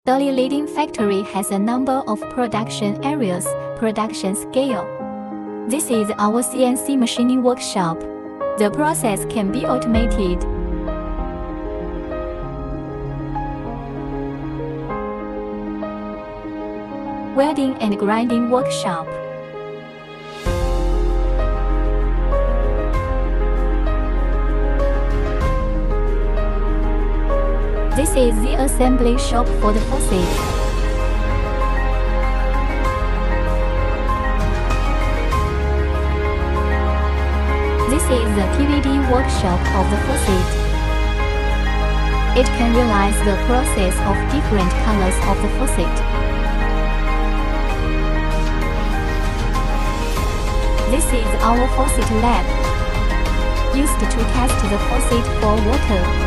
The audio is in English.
Dali leading factory has a number of production areas, production scale. This is our CNC machining workshop. The process can be automated. Welding and grinding workshop. This is the assembly shop for the faucet. This is the PVD workshop of the faucet. It can realize the process of different colors of the faucet. This is our faucet lab, used to test the faucet for water.